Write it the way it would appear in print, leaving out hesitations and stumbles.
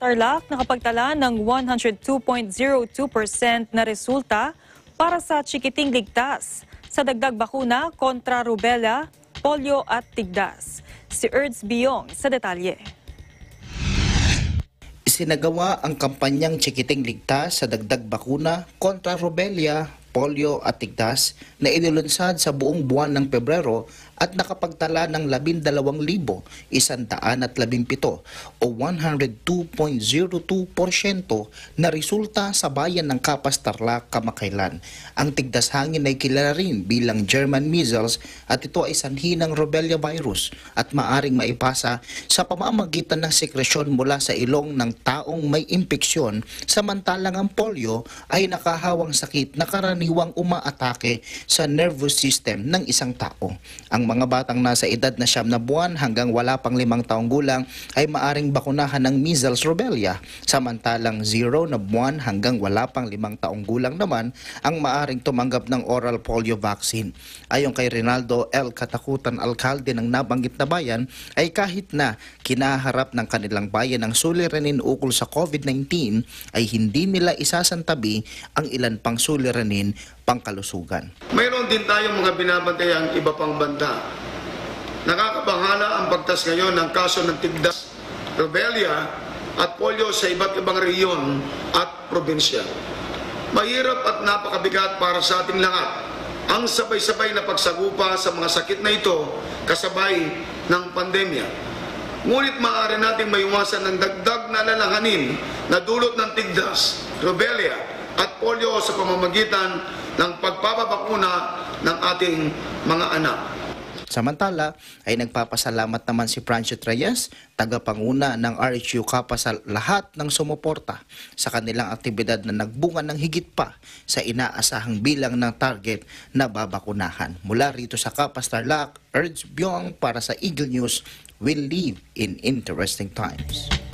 Tarlac nakapagtala ng 102.02% na resulta para sa Chikiting Ligtas sa Dagdag Bakuna kontra rubella, polio at tigdas. Si Erds Biong sa detalye. Isinagawa ang kampanyang Chikiting Ligtas sa Dagdag Bakuna kontra rubella, polio at tigdas na inilunsad sa buong buwan ng Pebrero at nakapagtala ng 12,117 o 102.02% na resulta sa bayan ng Capas, Tarlac kamakailan. Ang tigdas hangin ay kilala rin bilang German measles at ito ay sanhi ng rubella virus at maaring maipasa sa pamamagitan ng sekresyon mula sa ilong ng taong may impeksyon, samantalang ang polio ay nakahawang sakit na karaniwang umaatake sa nervous system ng isang tao. Ang mga batang nasa edad na 9 na buwan hanggang wala pang 5 taong gulang ay maaring bakunahan ng measles rubella, samantalang 0 na buwan hanggang wala pang 5 taong gulang naman ang maaring tumanggap ng oral polio vaccine. Ayon kay Rinaldo L. Katakutan, alkalde ng nabanggit na bayan, ay kahit na kinaharap ng kanilang bayan ang suliranin ukol sa COVID-19 ay hindi nila isasantabi ang ilan pang suliranin pangkalusugan. Mayroon din tayong mga binabantayang iba pang banta. Nakakabahala ang pagtas ngayon ng kaso ng tigdas, rubella at polio sa iba't ibang rehiyon at probinsya. Mahirap at napakabigat para sa ating lahat ang sabay-sabay na pagsagupa sa mga sakit na ito kasabay ng pandemya. Ngunit maaari nating maiwasan ng dagdag na alalahanin na dulot ng tigdas, rubella at polio sa pamamagitan ng pagpapabakuna ng ating mga anak. Samantala ay nagpapasalamat naman si Francis Reyes, tagapanguna ng RHU Capas, sa lahat ng sumuporta sa kanilang aktibidad na nagbunga ng higit pa sa inaasahang bilang ng target na babakunahan. Mula rito sa Capas, Tarlac, Erds Biong para sa Eagle News. We'll live in interesting times.